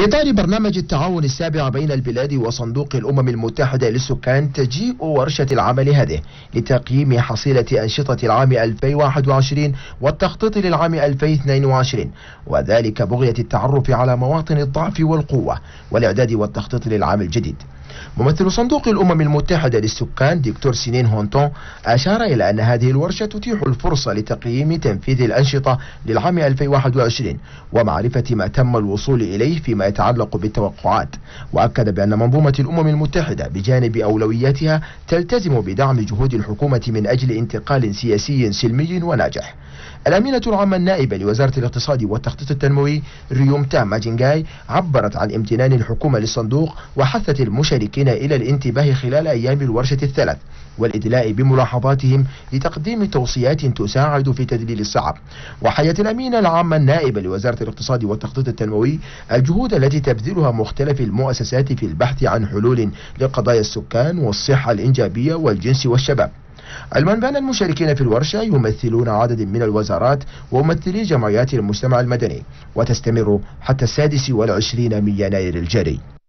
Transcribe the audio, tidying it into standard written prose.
في إطار برنامج التعاون السابع بين البلاد وصندوق الأمم المتحدة للسكان، تجيء ورشة العمل هذه لتقييم حصيلة أنشطة العام 2021 والتخطيط للعام 2022، وذلك بغية التعرف على مواطن الضعف والقوة والإعداد والتخطيط للعام الجديد. ممثل صندوق الأمم المتحدة للسكان دكتور سينين هونتون أشار إلى أن هذه الورشة تتيح الفرصة لتقييم تنفيذ الأنشطة للعام 2021 ومعرفة ما تم الوصول إليه فيما يتعلق بالتوقعات، وأكد بأن منظومة الأمم المتحدة بجانب أولوياتها تلتزم بدعم جهود الحكومة من أجل انتقال سياسي سلمي وناجح. الأمينة العامة النائبة لوزارة الاقتصاد والتخطيط التنموي ريومتا ماجنجاي عبرت عن امتنان الحكومة للصندوق، وحثت المشاركين إلى الانتباه خلال أيام الورشة الثلاث والإدلاء بملاحظاتهم لتقديم توصيات تساعد في تذليل الصعب. وحيت الأمينة العامة النائبة لوزارة الاقتصاد والتخطيط التنموي الجهود التي تبذلها مختلف المؤسسات في البحث عن حلول لقضايا السكان والصحة الإنجابية والجنس والشباب، علما بأن المشاركين في الورشة يمثلون عدد من الوزارات وممثلي جمعيات المجتمع المدني، وتستمر حتى 26 من يناير الجاري.